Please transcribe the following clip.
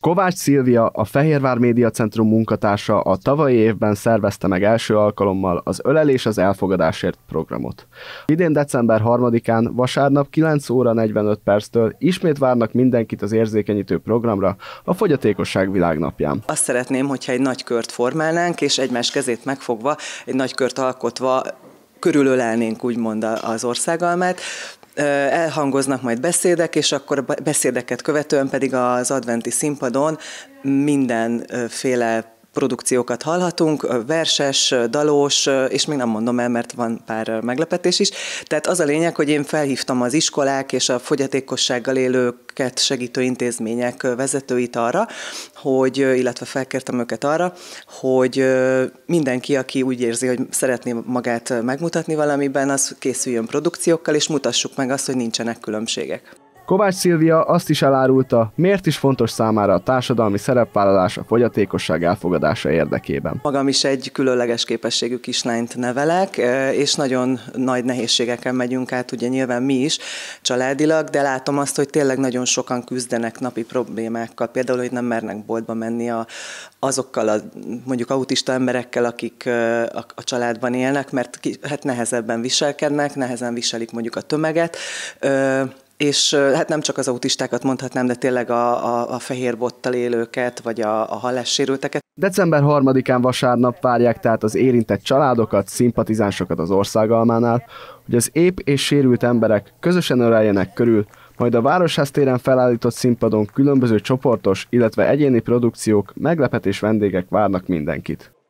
Kovács Szilvia, a Fehérvár Média Centrum munkatársa a tavalyi évben szervezte meg első alkalommal az Ölelés az elfogadásért programot. Idén december 3-án vasárnap 9 óra 45 perctől ismét várnak mindenkit az érzékenyítő programra a Fogyatékosság Világnapján. Azt szeretném, hogyha egy nagy kört formálnánk, és egymás kezét megfogva, egy nagy kört alkotva körülölelnénk úgymond az országalmát. Elhangoznak majd beszédek, és akkor a beszédeket követően pedig az adventi színpadon mindenféle produkciókat hallhatunk, verses, dalós, és még nem mondom el, mert van pár meglepetés is. Tehát az a lényeg, hogy én felhívtam az iskolák és a fogyatékossággal élőket segítő intézmények vezetőit arra, illetve felkértem őket arra, hogy mindenki, aki úgy érzi, hogy szeretné magát megmutatni valamiben, az készüljön produkciókkal, és mutassuk meg azt, hogy nincsenek különbségek. Kovács Szilvia azt is elárulta, miért is fontos számára a társadalmi szerepvállalás a fogyatékosság elfogadása érdekében. Magam is egy különleges képességű kislányt nevelek, és nagyon nagy nehézségeken megyünk át, ugye nyilván mi is családilag, de látom azt, hogy tényleg nagyon sokan küzdenek napi problémákkal, például, hogy nem mernek boltba menni azokkal a mondjuk autista emberekkel, akik a családban élnek, mert hát nehezebben viselkednek, nehezen viselik mondjuk a tömeget, és hát nem csak az autistákat mondhatnám, de tényleg a fehér bottal élőket, vagy a hallássérülteket. December 3-án vasárnap várják tehát az érintett családokat, szimpatizánsokat az országalmánál, hogy az épp és sérült emberek közösen öleljenek körül, majd a Városház téren felállított színpadon különböző csoportos, illetve egyéni produkciók, meglepetés vendégek várnak mindenkit.